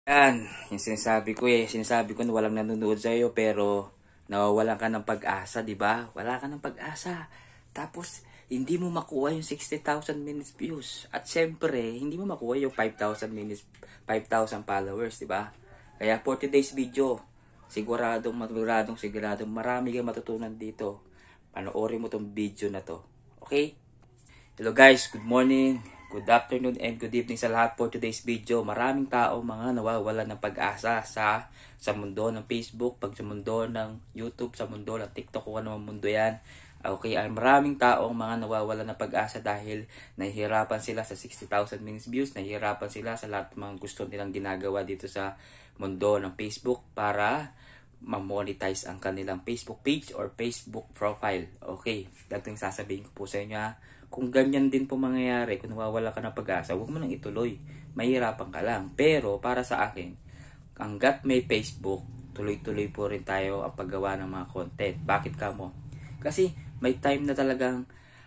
Yan, yung sinasabi ko na walang nanonood sa'yo pero nawawalan ka ng pag-asa, di ba? Wala ka ng pag-asa. Tapos, hindi mo makuha yung 60,000 minutes views. At syempre, hindi mo makuha yung 5,000 minutes, 5,000 followers, di ba? Kaya for today's video, siguradong marami kang matutunan dito. Panoorin mo tong video na to. Okay? Hello guys, good morning, good afternoon, and good evening sa lahat for today's video. Maraming tao mga nawawalan ng pag-asa sa mundo ng Facebook, sa mundo ng YouTube, sa mundo ng TikTok, kung ano mundo yan. Okay, ay maraming taong mga nawawalan ng pag-asa dahil nahihirapan sila sa 60,000 minutes views, nahihirapan sila sa lahat ng mga gusto nilang ginagawa dito sa mundo ng Facebook para ma-monetize ang kanilang Facebook page or Facebook profile. Okay, dito yung sasabihin ko po sa inyo ha. Kung ganyan din po mangyayari, kung nawawala ka ng pag-asa, huwag mo nang ituloy. Mahirapan ka lang. Pero para sa akin, hanggat may Facebook, tuloy-tuloy po rin tayo ang paggawa ng mga content. Bakit ka mo? Kasi may time na talagang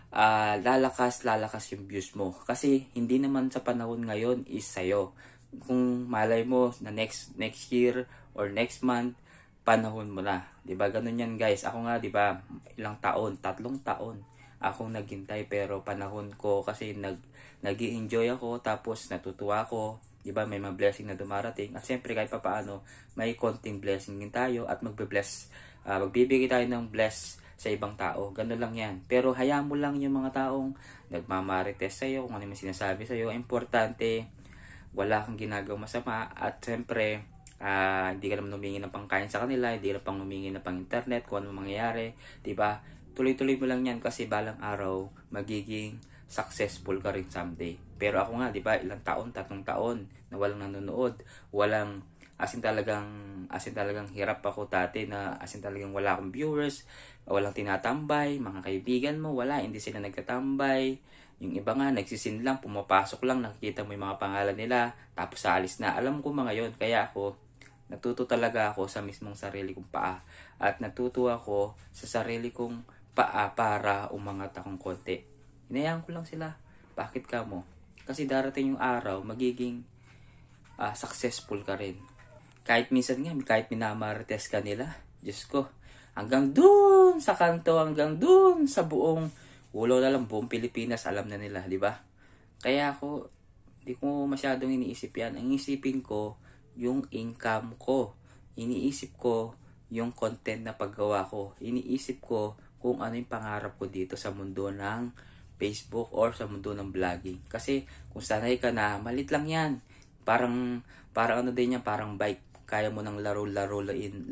lalakas yung views mo. Kasi hindi naman sa panahon ngayon is sa'yo. Kung malay mo na next year or next month, panahon mo na. 'Di ba? Ganun 'yan, guys. Ako nga, 'di ba, ilang taon, 3 taon akong naghintay pero panahon ko kasi nag-i-enjoy ako tapos natutuwa ako. 'Di ba? May mga blessing na dumarating. At siyempre kahit papaano, may konting blessing din tayo at magbibigay tayo ng bless sa ibang tao. Ganun lang 'yan. Pero hayaan mo lang yung mga taong nagmamarites sa iyo, kung ano yung sinasabi sa iyo. Importante, wala kang ginagawang masama at siyempre hindi ka naman humingi ng pangkain sa kanila, hindi ka pang humingi ng pang internet, kung ano mangyayari, 'di ba? Tuloy-tuloy mo lang 'yan kasi balang araw magiging successful ka rin someday. Pero ako nga, 'di ba, ilang taon, 3 taon na walang nanonood, walang as in talagang hirap ako dati na as in talagang wala akong viewers, walang tinatambay, mga kaibigan mo, wala, hindi sila nagtatambay. Yung iba nga, nagsisin lang, pumapasok lang, nakikita mo yung mga pangalan nila, tapos aalis na. Alam ko mga yon, kaya ako, natuto talaga ako sa mismong sarili kong paa. At natuto ako sa sarili kong paa para umangat akong konti. Hinayaan ko lang sila. Bakit ka mo? Kasi darating yung araw, magiging successful ka rin. Kahit minsan nga, kahit minamarites ka nila, Diyos ko, hanggang dun sa kanto, hanggang dun sa buong ulo na lang, buong Pilipinas, alam na nila, di ba? Kaya ako, di ko masyadong iniisip yan. Ang isipin ko, yung income ko. Iniisip ko yung content na paggawa ko. Iniisip ko kung ano yung pangarap ko dito sa mundo ng Facebook or sa mundo ng vlogging. Kasi kung sanay ka na, malit lang yan. Parang ano din yan, parang bike. Kaya mo nang laro-laruin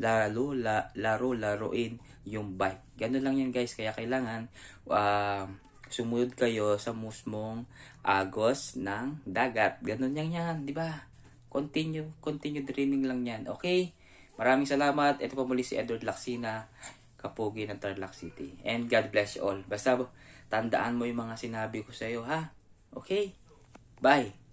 yung bike. Ganun lang yan, guys. Kaya kailangan sumunod kayo sa musmong agos ng dagat. Ganun yan, di ba? Continue dreaming lang yan. Okay? Maraming salamat. Ito pa muli si Edward Lacsina, Kapugi ng Tarlac City. And God bless you all. Basta tandaan mo yung mga sinabi ko sa iyo, ha? Okay? Bye!